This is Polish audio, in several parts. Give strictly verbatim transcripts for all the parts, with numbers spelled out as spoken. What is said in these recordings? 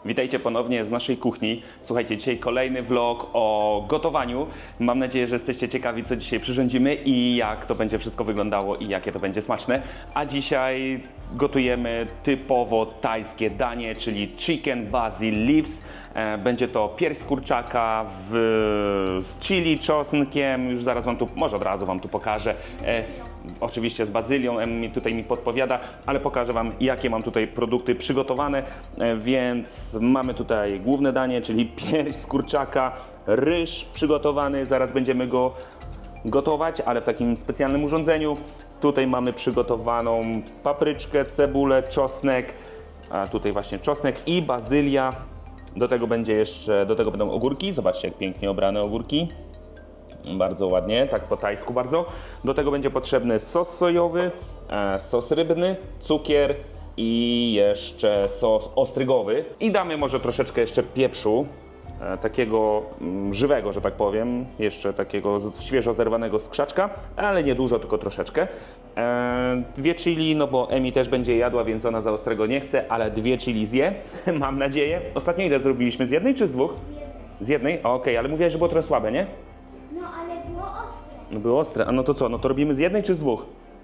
Witajcie ponownie z naszej kuchni. Słuchajcie, dzisiaj kolejny vlog o gotowaniu. Mam nadzieję, że jesteście ciekawi, co dzisiaj przyrządzimy i jak to będzie wszystko wyglądało i jakie to będzie smaczne. A dzisiaj gotujemy typowo tajskie danie, czyli chicken basil leaves. Będzie to pierś z kurczaka w, z chili, czosnkiem. Już zaraz wam tu, może od razu wam tu pokażę. E, oczywiście z bazylią, Em mi tutaj mi podpowiada, ale pokażę wam, jakie mam tutaj produkty przygotowane. E, więc mamy tutaj główne danie, czyli pierś z kurczaka, ryż przygotowany. Zaraz będziemy go gotować, ale w takim specjalnym urządzeniu. Tutaj mamy przygotowaną papryczkę, cebulę, czosnek, a tutaj właśnie czosnek i bazylia. Do tego będzie jeszcze, do tego będą ogórki. Zobaczcie, jak pięknie obrane ogórki. Bardzo ładnie, tak po tajsku bardzo. Do tego będzie potrzebny sos sojowy, sos rybny, cukier i jeszcze sos ostrygowy. I damy może troszeczkę jeszcze pieprzu, takiego żywego, że tak powiem, jeszcze takiego świeżo zerwanego z krzaczka, ale nie dużo, tylko troszeczkę. Dwie chili, no bo Emi też będzie jadła, więc ona za ostrego nie chce, ale dwie chili zje, mam nadzieję. Ostatnio ile zrobiliśmy? Z jednej czy z dwóch? Z jednej? Okej, okay, ale mówiłaś, że było trochę słabe, nie? No, ale było ostre. No było ostre, a no to co? No to robimy z jednej czy z dwóch?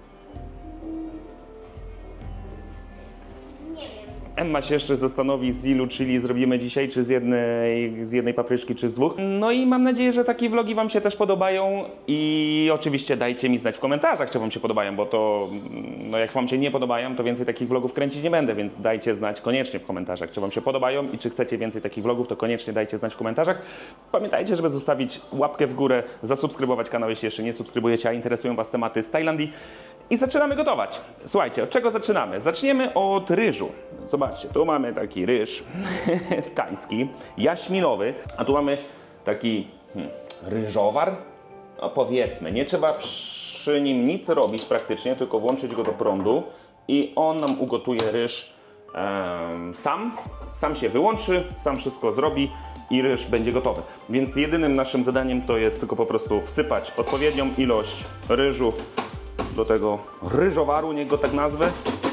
Emma się jeszcze zastanowi, z ilu chili zrobimy dzisiaj, czy z jednej, z jednej papryczki, czy z dwóch. No i mam nadzieję, że takie vlogi wam się też podobają i oczywiście dajcie mi znać w komentarzach, czy wam się podobają, bo to, no jak wam się nie podobają, to więcej takich vlogów kręcić nie będę, więc dajcie znać koniecznie w komentarzach, czy wam się podobają i czy chcecie więcej takich vlogów, to koniecznie dajcie znać w komentarzach. Pamiętajcie, żeby zostawić łapkę w górę, zasubskrybować kanał, jeśli jeszcze nie subskrybujecie, a interesują was tematy z Tajlandii. I zaczynamy gotować. Słuchajcie, od czego zaczynamy? Zaczniemy od ryżu. Zobaczcie, tu mamy taki ryż tajski, jaśminowy, a tu mamy taki hmm, ryżowar. No powiedzmy, nie trzeba przy nim nic robić praktycznie, tylko włączyć go do prądu i on nam ugotuje ryż um, sam. Sam się wyłączy, sam wszystko zrobi i ryż będzie gotowy. Więc jedynym naszym zadaniem to jest tylko po prostu wsypać odpowiednią ilość ryżu do tego ryżowaru, niech go tak nazwę.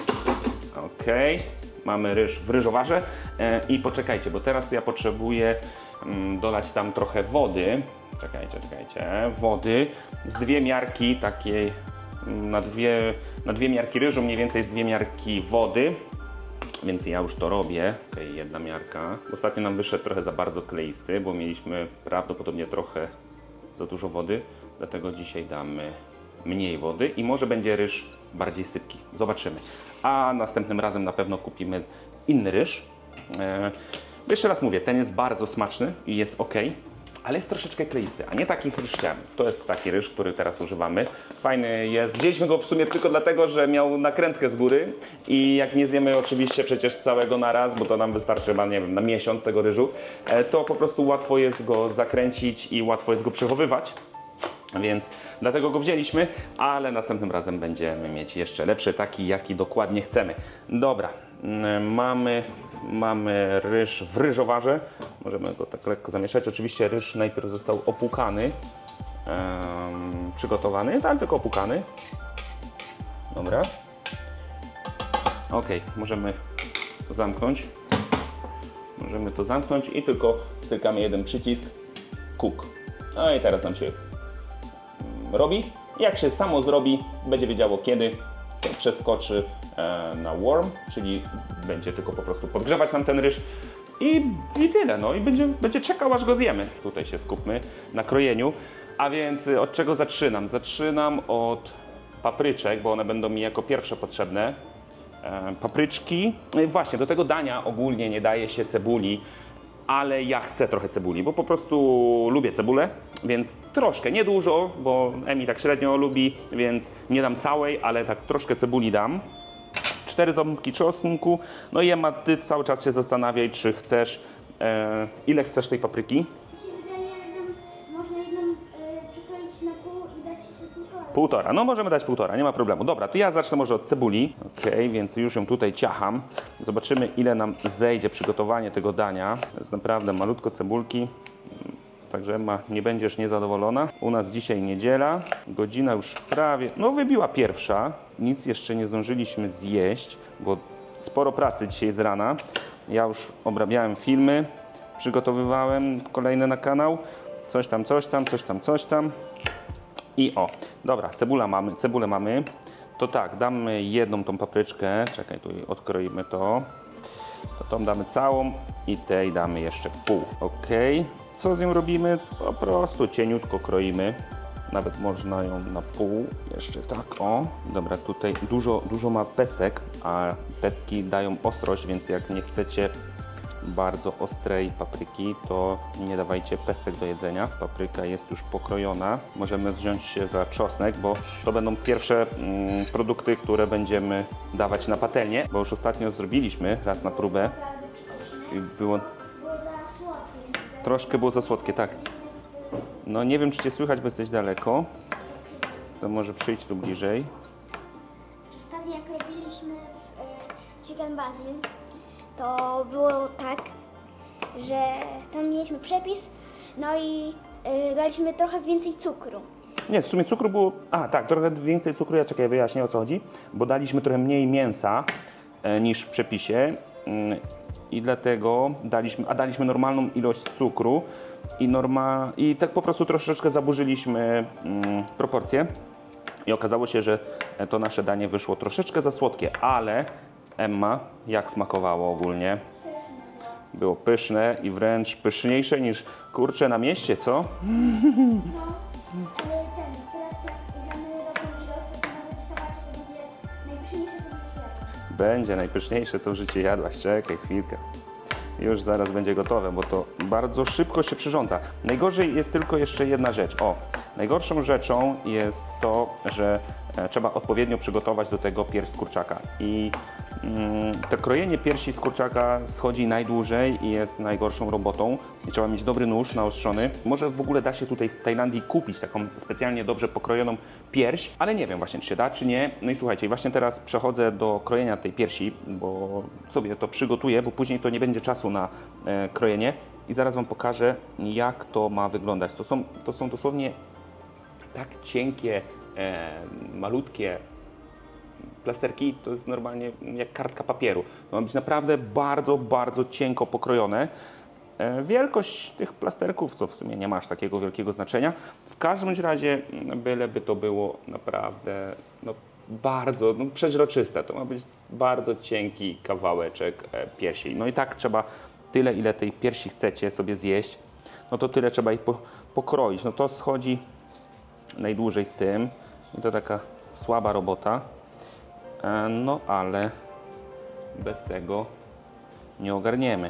Ok, mamy ryż w ryżowarze e, i poczekajcie, bo teraz ja potrzebuję mm, dolać tam trochę wody. Czekajcie, czekajcie, wody z dwie miarki takiej, na dwie, na dwie miarki ryżu, mniej więcej z dwie miarki wody. Więc ja już to robię. Ok, jedna miarka. Ostatnio nam wyszedł trochę za bardzo kleisty, bo mieliśmy prawdopodobnie trochę za dużo wody, dlatego dzisiaj damy mniej wody i może będzie ryż bardziej sypki. Zobaczymy. A następnym razem na pewno kupimy inny ryż. E, jeszcze raz mówię, ten jest bardzo smaczny i jest ok, ale jest troszeczkę kleisty, a nie takich ryż chciałem. To jest taki ryż, który teraz używamy. Fajny jest. Wzięliśmy go w sumie tylko dlatego, że miał nakrętkę z góry i jak nie zjemy oczywiście przecież całego na raz, bo to nam wystarczy chyba, nie wiem, na miesiąc tego ryżu, e, to po prostu łatwo jest go zakręcić i łatwo jest go przechowywać. Więc dlatego go wzięliśmy, ale następnym razem będziemy mieć jeszcze lepszy, taki jaki dokładnie chcemy. Dobra, mamy, mamy ryż w ryżowarze. Możemy go tak lekko zamieszać. Oczywiście ryż najpierw został opłukany, um, przygotowany, ale tylko opłukany. Dobra. Ok, możemy zamknąć. Możemy to zamknąć i tylko stykamy jeden przycisk. Cook. No i teraz nam się robi. Jak się samo zrobi, będzie wiedziało kiedy, przeskoczy e, na warm, czyli będzie tylko po prostu podgrzewać nam ten ryż i, i tyle. No i będzie, będzie czekał, aż go zjemy. Tutaj się skupmy na krojeniu. A więc od czego zaczynam? Zaczynam od papryczek, bo one będą mi jako pierwsze potrzebne. E, papryczki. No i właśnie, do tego dania ogólnie nie daje się cebuli, ale ja chcę trochę cebuli, bo po prostu lubię cebulę, więc troszkę, nie dużo, bo Emi tak średnio lubi, więc nie dam całej, ale tak troszkę cebuli dam. Cztery ząbki czosnku. No i Emma, ty cały czas się zastanawiaj, czy chcesz, e, ile chcesz tej papryki? Mi się wydaje, że można jedną y, przykroić na pół i dać półtora. Półtora, no możemy dać półtora, nie ma problemu. Dobra, to ja zacznę może od cebuli. Ok, więc już ją tutaj ciacham. Zobaczymy, ile nam zejdzie przygotowanie tego dania. To jest naprawdę malutko cebulki. Także Emma, nie będziesz niezadowolona. U nas dzisiaj niedziela, godzina już prawie, no wybiła pierwsza. Nic jeszcze nie zdążyliśmy zjeść, bo sporo pracy dzisiaj z rana. Ja już obrabiałem filmy, przygotowywałem kolejne na kanał. Coś tam, coś tam, coś tam, coś tam. I o, dobra, cebula mamy, cebulę mamy. To tak, damy jedną tą papryczkę. Czekaj, tu odkroimy to. To tą damy całą i tej damy jeszcze pół. Ok. Co z nią robimy? Po prostu cieniutko kroimy. Nawet można ją na pół, jeszcze tak, o. Dobra, tutaj dużo, dużo ma pestek, a pestki dają ostrość, więc jak nie chcecie bardzo ostrej papryki, to nie dawajcie pestek do jedzenia. Papryka jest już pokrojona. Możemy wziąć się za czosnek, bo to będą pierwsze mm, produkty, które będziemy dawać na patelnię, bo już ostatnio zrobiliśmy raz na próbę i było... Było za słodkie. Troszkę było za słodkie, tak. No nie wiem, czy Cię słychać, bo jesteś daleko. To może przyjdź tu bliżej. Ostatnio jak robiliśmy w, y, chicken basil, to było tak, że tam mieliśmy przepis, no i y, daliśmy trochę więcej cukru. Nie, w sumie cukru było... A, tak, trochę więcej cukru, ja czekaj, wyjaśnię, o co chodzi. Bo daliśmy trochę mniej mięsa e, niż w przepisie mm, i dlatego daliśmy... A daliśmy normalną ilość cukru i, norma, i tak po prostu troszeczkę zaburzyliśmy mm, proporcje. I okazało się, że to nasze danie wyszło troszeczkę za słodkie, ale Emma, jak smakowało ogólnie? Było pyszne i wręcz pyszniejsze niż kurcze na mieście, co? No, ale ten, teraz jak damy dobrą ilość, to nawet kawaczek to będzie najpyszniejsze, co w świecie. Będzie najpyszniejsze, co w życiu jadłaś. Czekaj chwilkę. Już zaraz będzie gotowe, bo to bardzo szybko się przyrządza. Najgorzej jest tylko jeszcze jedna rzecz. O, najgorszą rzeczą jest to, że e, trzeba odpowiednio przygotować do tego pierś z kurczaka. I mm, to krojenie piersi z kurczaka schodzi najdłużej i jest najgorszą robotą. I trzeba mieć dobry nóż naostrzony. Może w ogóle da się tutaj w Tajlandii kupić taką specjalnie dobrze pokrojoną pierś, ale nie wiem właśnie, czy się da, czy nie. No i słuchajcie, właśnie teraz przechodzę do krojenia tej piersi, bo sobie to przygotuję, bo później to nie będzie czasu na e, krojenie i zaraz Wam pokażę, jak to ma wyglądać. To są, to są dosłownie tak cienkie, e, malutkie plasterki, to jest normalnie jak kartka papieru. To ma być naprawdę bardzo, bardzo cienko pokrojone. E, wielkość tych plasterków, to w sumie nie ma aż takiego wielkiego znaczenia. W każdym bądź razie, byleby to było naprawdę no, bardzo no, przeźroczyste. To ma być bardzo cienki kawałeczek e, piersi. No i tak trzeba tyle, ile tej piersi chcecie sobie zjeść, no to tyle trzeba ich po, pokroić. No to schodzi najdłużej z tym i to taka słaba robota, e, no ale bez tego nie ogarniemy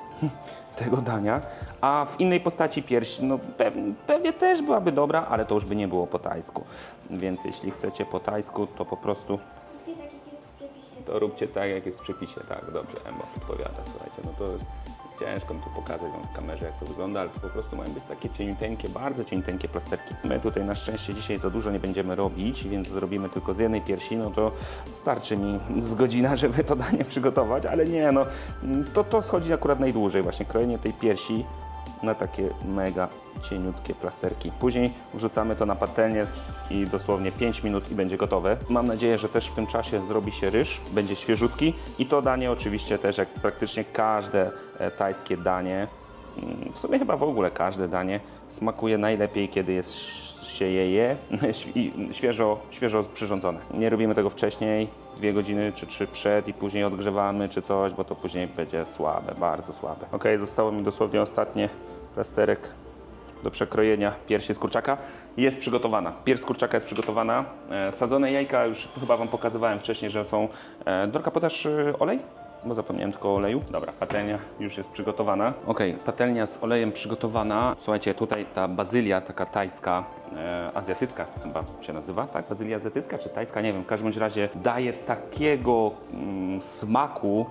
tego dania, a w innej postaci pierś, no pewnie, pewnie też byłaby dobra, ale to już by nie było po tajsku, więc jeśli chcecie po tajsku, to po prostu Gdzie tak jak jest w przepisie? to róbcie tak, jak jest w przepisie. Tak, dobrze, Emma podpowiada, słuchajcie, no to jest ciężko mi tu pokazać Wam w kamerze, jak to wygląda, ale to po prostu mają być takie cieniuteńkie, bardzo cieniuteńkie plasterki. My tutaj na szczęście dzisiaj za dużo nie będziemy robić, więc zrobimy tylko z jednej piersi, no to starczy mi z godzina, żeby to danie przygotować, ale nie, no to, to schodzi akurat najdłużej, właśnie krojenie tej piersi na takie mega cieniutkie plasterki. Później wrzucamy to na patelnię i dosłownie pięć minut i będzie gotowe. Mam nadzieję, że też w tym czasie zrobi się ryż, będzie świeżutki i to danie oczywiście też jak praktycznie każde e, tajskie danie, mm, w sumie chyba w ogóle każde danie smakuje najlepiej, kiedy jest się je je świeżo, świeżo przyrządzone. Nie robimy tego wcześniej, dwie godziny czy trzy przed i później odgrzewamy czy coś, bo to później będzie słabe, bardzo słabe. Ok, zostało mi dosłownie ostatnie plasterek do przekrojenia piersi z kurczaka. Jest przygotowana. Pierś z kurczaka jest przygotowana. E, sadzone jajka już chyba Wam pokazywałem wcześniej, że są... E, Dorka, podasz e, olej? Bo zapomniałem tylko o oleju. Dobra, patelnia już jest przygotowana. Ok, patelnia z olejem przygotowana. Słuchajcie, tutaj ta bazylia taka tajska, e, azjatycka chyba się nazywa, tak? Bazylia azjatycka czy tajska? Nie wiem, w każdym razie daje takiego mm, smaku,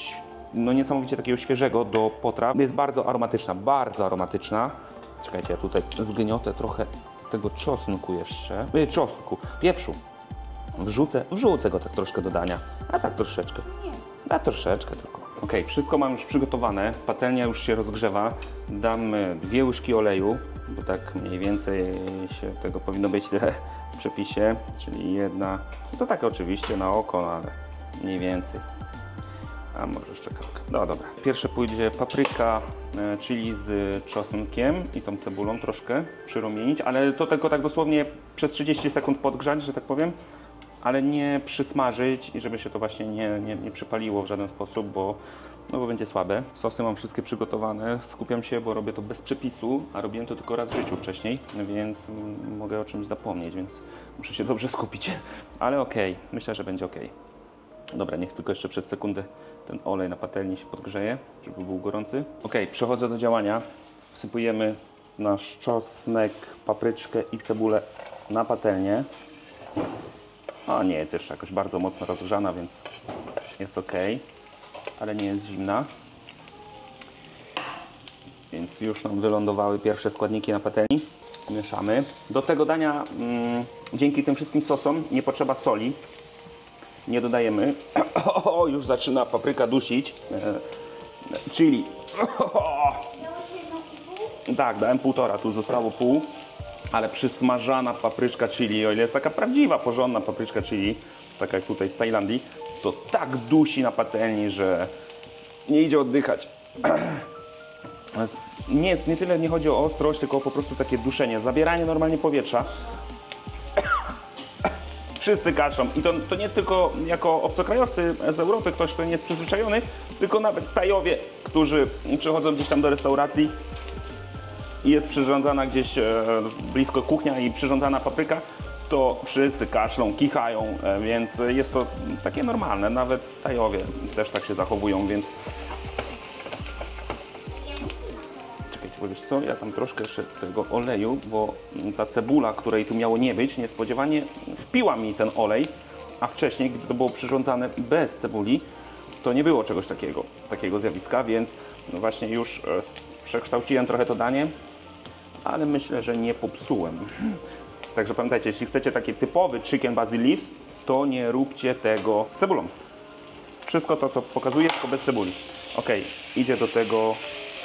no niesamowicie takiego świeżego do potraw. Jest bardzo aromatyczna, bardzo aromatyczna. Czekajcie, ja tutaj zgniotę trochę tego czosnku jeszcze. Yy, czosnku, pieprzu. Wrzucę, wrzucę go tak troszkę do dania, a tak troszeczkę. Nie. A troszeczkę tylko. Ok, wszystko mam już przygotowane, patelnia już się rozgrzewa. Damy dwie łyżki oleju, bo tak mniej więcej się tego powinno być tyle w przepisie, czyli jedna, to tak oczywiście na oko, no ale mniej więcej. A może jeszcze kawkę. No dobra. Pierwsze pójdzie papryka, e, chili z czosnkiem i tą cebulą troszkę przyrumienić, ale to tylko tak dosłownie przez trzydzieści sekund podgrzać, że tak powiem, ale nie przysmażyć i żeby się to właśnie nie, nie, nie przypaliło w żaden sposób, bo, no bo będzie słabe. Sosy mam wszystkie przygotowane, skupiam się, bo robię to bez przepisu, a robiłem to tylko raz w życiu wcześniej, więc mm, mogę o czymś zapomnieć, więc muszę się dobrze skupić, ale okej, okay. Myślę, że będzie ok. Dobra, niech tylko jeszcze przez sekundę ten olej na patelni się podgrzeje, żeby był gorący. Ok, przechodzę do działania. Wsypujemy nasz czosnek, papryczkę i cebulę na patelnię. A nie jest jeszcze jakoś bardzo mocno rozgrzana, więc jest ok, ale nie jest zimna. Więc już nam wylądowały pierwsze składniki na patelni. Mieszamy. Do tego dania mm, dzięki tym wszystkim sosom nie potrzeba soli. Nie dodajemy. O, już zaczyna papryka dusić. E, chili. Tak, dałem półtora, tu zostało pół. Ale przysmażana papryczka chili, o ile jest taka prawdziwa, porządna papryczka chili, taka jak tutaj z Tajlandii, to tak dusi na patelni, że nie idzie oddychać. Nie, jest, nie tyle nie chodzi o ostrość, tylko po prostu takie duszenie, zabieranie normalnie powietrza. Wszyscy kaszą i to, to nie tylko jako obcokrajowcy z Europy, ktoś, kto nie jest przyzwyczajony, tylko nawet Tajowie, którzy przychodzą gdzieś tam do restauracji i jest przyrządzana gdzieś e, blisko kuchnia i przyrządzana papryka, to wszyscy kaszlą, kichają, e, więc jest to takie normalne, nawet Tajowie też tak się zachowują, więc czekajcie, bo wiesz co, ja tam troszkę jeszcze tego oleju, bo ta cebula, której tu miało nie być, niespodziewanie wpiła mi ten olej, a wcześniej, gdy to było przyrządzane bez cebuli, to nie było czegoś takiego, takiego zjawiska, więc no właśnie już e, przekształciłem trochę to danie, ale myślę, że nie popsułem. Także pamiętajcie, jeśli chcecie taki typowy chicken basil leaf, to nie róbcie tego z cebulą. Wszystko to, co pokazuję, tylko bez cebuli. Ok, idzie do tego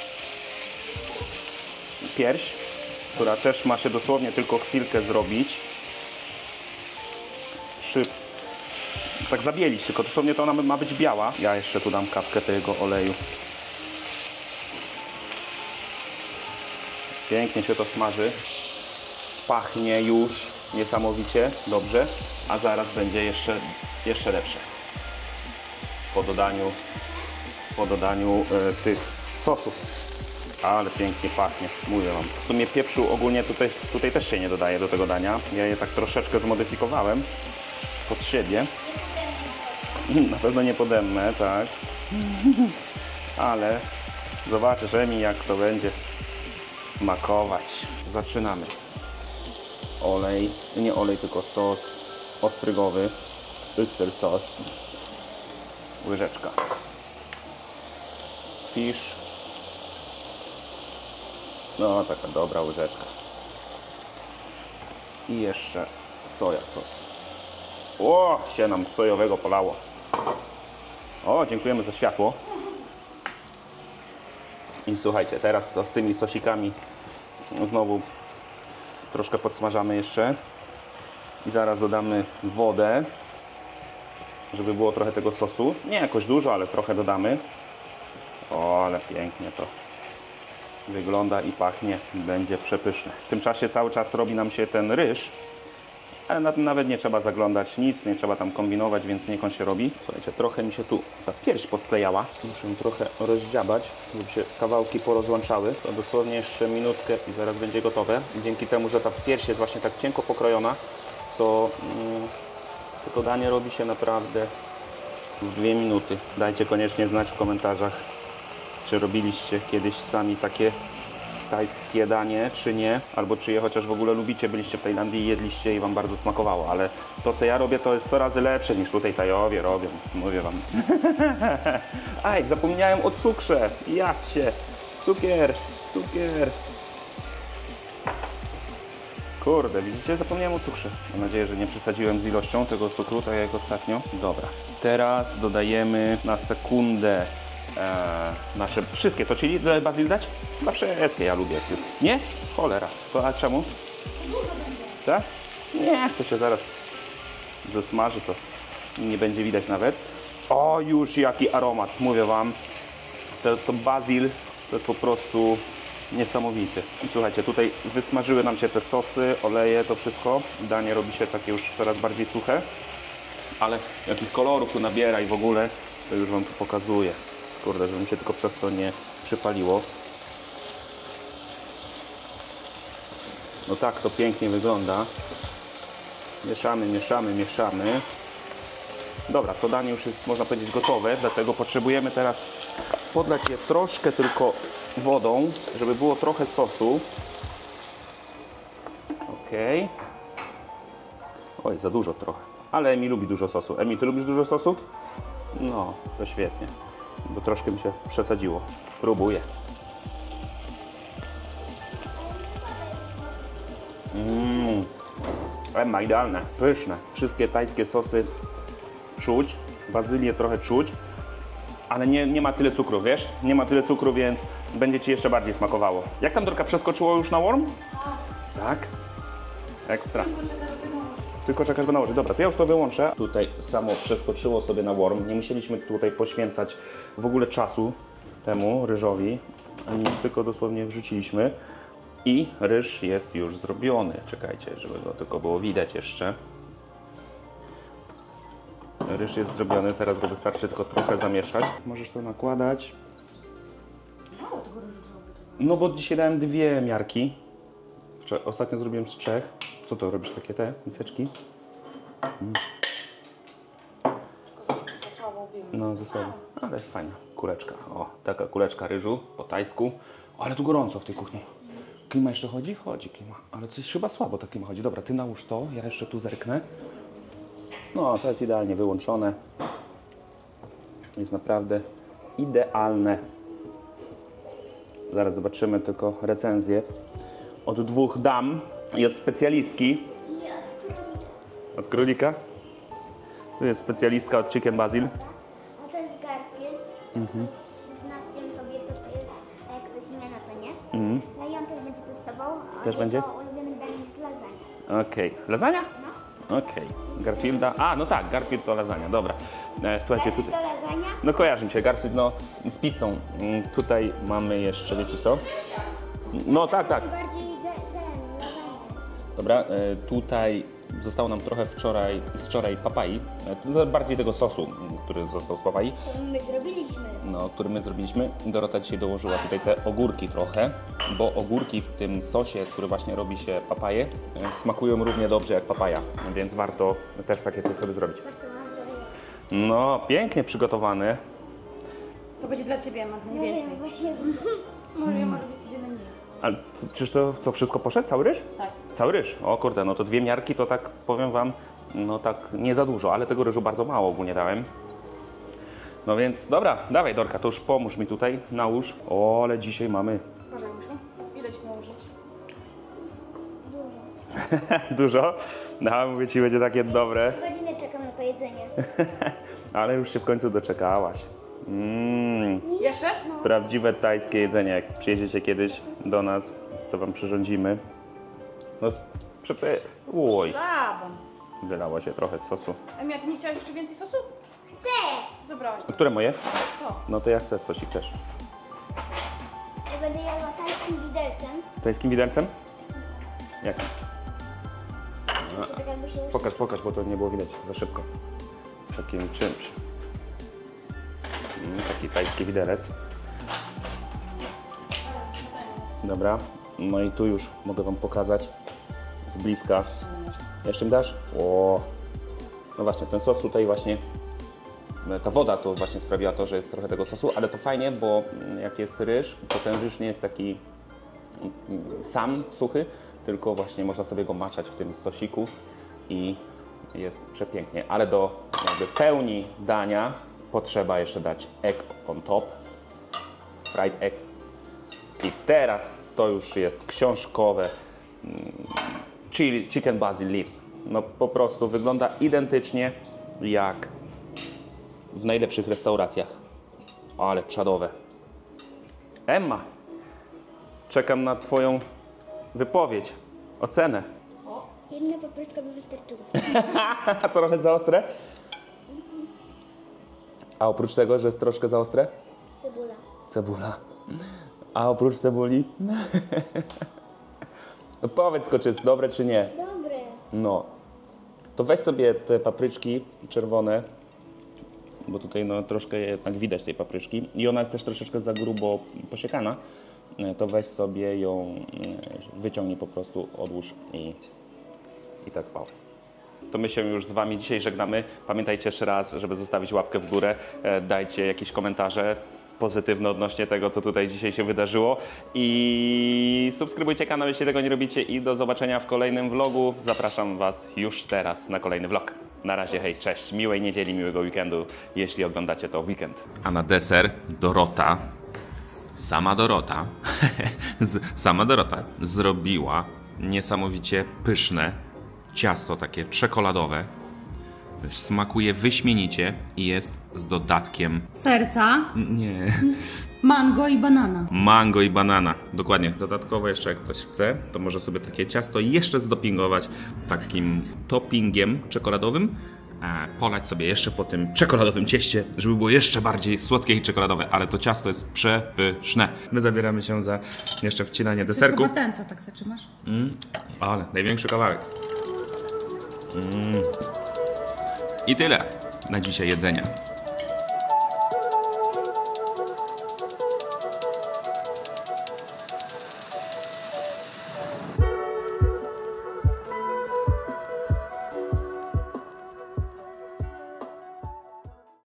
pierś, która też ma się dosłownie tylko chwilkę zrobić. Szyb. Tak zabielić, tylko dosłownie to ona ma być biała. Ja jeszcze tu dam kapkę tego oleju. Pięknie się to smaży. Pachnie już niesamowicie dobrze, a zaraz będzie jeszcze, jeszcze lepsze. Po dodaniu, po dodaniu y, tych sosów. Ale pięknie pachnie, mówię wam. W sumie pieprzu ogólnie tutaj, tutaj też się nie dodaje do tego dania. Ja je tak troszeczkę zmodyfikowałem pod siebie. Na pewno nie podemmę, tak. Ale zobaczysz, Emi, jak to będzie smakować. Zaczynamy. Olej, nie olej, tylko sos ostrygowy, oyster sauce, łyżeczka, fish, no taka dobra łyżeczka i jeszcze soja sos. O, się nam sojowego polało. O, dziękujemy za światło. I słuchajcie, teraz to z tymi sosikami znowu troszkę podsmażamy jeszcze i zaraz dodamy wodę, żeby było trochę tego sosu. Nie jakoś dużo, ale trochę dodamy. O, ale pięknie to wygląda i pachnie. Będzie przepyszne. W tym czasie cały czas robi nam się ten ryż, ale na tym nawet nie trzeba zaglądać nic, nie trzeba tam kombinować, więc niech on się robi. Słuchajcie, trochę mi się tu ta pierś posklejała. Muszę ją trochę rozdziabać, żeby się kawałki porozłączały. To dosłownie jeszcze minutkę i zaraz będzie gotowe. I dzięki temu, że ta pierś jest właśnie tak cienko pokrojona, to mm, to danie robi się naprawdę w dwie minuty. Dajcie koniecznie znać w komentarzach, czy robiliście kiedyś sami takie tajskie danie, czy nie, albo czy je chociaż w ogóle lubicie, byliście w Tajlandii i jedliście i wam bardzo smakowało, ale to, co ja robię, to jest sto razy lepsze niż tutaj Tajowie robią, mówię wam. Aj, zapomniałem o cukrze, ja się, cukier, cukier. Kurde, widzicie, zapomniałem o cukrze. Mam nadzieję, że nie przesadziłem z ilością tego cukru, tak jak ostatnio. Dobra, teraz dodajemy na sekundę e, nasze wszystkie, to czyli bazyl dać? Chyba wszystkie, ja lubię. Nie? Cholera. To, a czemu? Tak? Nie, to się zaraz zesmaży, to nie będzie widać nawet. O, już jaki aromat, mówię wam. To, to bazyl to jest po prostu niesamowity. I słuchajcie, tutaj wysmażyły nam się te sosy, oleje, to wszystko. Danie robi się takie już coraz bardziej suche. Ale jakich kolorów tu nabiera i w ogóle, to już wam tu pokazuję. Kurde, żeby mi się tylko przez to nie przypaliło. No tak to pięknie wygląda. Mieszamy, mieszamy, mieszamy. Dobra, to danie już jest, można powiedzieć, gotowe, dlatego potrzebujemy teraz podlać je troszkę tylko wodą, żeby było trochę sosu. Ok. Oj, za dużo trochę. Ale Emi lubi dużo sosu. Emi, ty lubisz dużo sosu? No, to świetnie. Bo troszkę mi się przesadziło. Spróbuję. Mmm. Emma, idealne, pyszne. Wszystkie tajskie sosy czuć, bazylię trochę czuć, ale nie, nie ma tyle cukru, wiesz? Nie ma tyle cukru, więc będzie ci jeszcze bardziej smakowało. Jak tam Dorka przeskoczyło już na worm? Tak. Ekstra. Tylko czekasz, by nałożyć. Dobra, to ja już to wyłączę. Tutaj samo przeskoczyło sobie na worm. Nie musieliśmy tutaj poświęcać w ogóle czasu temu ryżowi, ani tylko dosłownie wrzuciliśmy. I ryż jest już zrobiony. Czekajcie, żeby go tylko było widać jeszcze. Ryż jest zrobiony, teraz go wystarczy tylko trochę zamieszać. Możesz to nakładać. Mało tego ryżu zrobię. No bo dzisiaj dałem dwie miarki. Ostatnio zrobiłem z trzech. Co to robisz, takie te miseczki? Mm. Tylko za, za słabo wiem. No, ze sobą. Ale fajna kuleczka. O, taka kuleczka ryżu po tajsku. O, ale tu gorąco w tej kuchni. Klima jeszcze chodzi? Chodzi klima. Ale coś chyba słabo ta klima chodzi. Dobra, ty nałóż to, ja jeszcze tu zerknę. No, to jest idealnie wyłączone. Jest naprawdę idealne. Zaraz zobaczymy tylko recenzję od dwóch dam i od specjalistki. Od królika. Tu jest specjalistka od Chicken Basil. A to jest Garfield. Mhm. Znakiem kobiety to jest, a jak ktoś nie, no to nie. Mhm. No i on też będzie testował. A Też jego będzie? ulubionym daniem jest lasagna. Okej. Lasagna? No. Okej. Garfielda. A, no tak, Garfield to lasagna, dobra. E, słuchajcie, Garfield tutaj. to lasagna. No kojarzy mi się, Garfield, no z pizzą. Mm, tutaj mamy jeszcze, wiecie co? No tak, tak. Bardziej de, ten, lasagna. Dobra, e, tutaj zostało nam trochę wczoraj, z wczoraj papai. E, to bardziej tego sosu, m, który został z papai. To my zrobiliśmy. No, który my zrobiliśmy. Dorota dzisiaj dołożyła tutaj te ogórki trochę, bo ogórki w tym sosie, który właśnie robi się papaje, e, smakują równie dobrze jak papaja, więc warto też takie coś sobie zrobić. Bardzo mam zrobić. No, pięknie przygotowany. To będzie dla ciebie, Emma, No nie więcej. wiem, właśnie. Może ja może być codziennie mniej. Ale to, przecież to co, wszystko poszedł? Cały ryż? Tak. Cały ryż. O kurde, no to dwie miarki to tak, powiem wam, no tak nie za dużo, ale tego ryżu bardzo mało ogólnie dałem. No więc dobra, dawaj Dorka, to już pomóż mi tutaj, nałóż. O, ale dzisiaj mamy Uważaj, Musiu. Ile ci nałożyć? Dużo. dużo. No, mówię ci, będzie takie dobre. Godzinę czekam na to jedzenie. Ale już się w końcu doczekałaś. Mmm, Jeszcze? prawdziwe tajskie jedzenie. Jak przyjedziecie kiedyś do nas, to wam przyrządzimy. No, przepy... Oj, Słabo. wylało się trochę sosu. Emia, ty nie chciałaś jeszcze więcej sosu? Chcę! Zabrałaś. A które moje? To. No to ja chcę sosik też. Ja będę jadła tajskim widelcem. Tajskim widelcem? Jak? Muszę tak jakby się... Pokaż, pokaż, bo to nie było widać za szybko. Z takim czymś. Mm, taki tajski widelec. Dobra. No i tu już mogę wam pokazać z bliska. Jeszcze mi dasz? O. No właśnie, ten sos tutaj właśnie, ta woda to właśnie sprawiła to, że jest trochę tego sosu, ale to fajnie, bo jak jest ryż, to ten ryż nie jest taki sam suchy, tylko właśnie można sobie go maczać w tym sosiku i jest przepięknie. Ale do jakby pełni dania potrzeba jeszcze dać egg on top, fried egg. I teraz to już jest książkowe chili, chicken basil leaves. No po prostu wygląda identycznie jak w najlepszych restauracjach. Ale czadowe. Emma, czekam na twoją wypowiedź, ocenę. Jedna papryczka by wystarczyła. Trochę za ostre? A oprócz tego, że jest troszkę za ostre? Cebula. Cebula. A oprócz cebuli? No powiedz, tylko, czy jest dobre, czy nie. Dobre. No. To weź sobie te papryczki czerwone, bo tutaj no troszkę jednak widać tej papryczki i ona jest też troszeczkę za grubo posiekana. To weź sobie ją, wyciągnij po prostu, odłóż i, i tak o. To my się już z Wami dzisiaj żegnamy. Pamiętajcie jeszcze raz, żeby zostawić łapkę w górę. Dajcie jakieś komentarze pozytywne odnośnie tego, co tutaj dzisiaj się wydarzyło. I subskrybujcie kanał, jeśli tego nie robicie. I do zobaczenia w kolejnym vlogu. Zapraszam Was już teraz na kolejny vlog. Na razie, hej, cześć. Miłej niedzieli, miłego weekendu, jeśli oglądacie to w weekend. A na deser Dorota, sama Dorota, sama Dorota zrobiła niesamowicie pyszne ciasto takie czekoladowe. Smakuje wyśmienicie i jest z dodatkiem serca, nie. mango i banana. Mango i banana. Dokładnie. Dodatkowo jeszcze jak ktoś chce, to może sobie takie ciasto jeszcze zdopingować takim toppingiem czekoladowym. E, polać sobie jeszcze po tym czekoladowym cieście, żeby było jeszcze bardziej słodkie i czekoladowe. Ale to ciasto jest przepyszne. My zabieramy się za jeszcze wcinanie deserku. Chyba ten, co tak se trzymasz? Mm, ale największy kawałek. Mm. I tyle na dzisiaj jedzenia.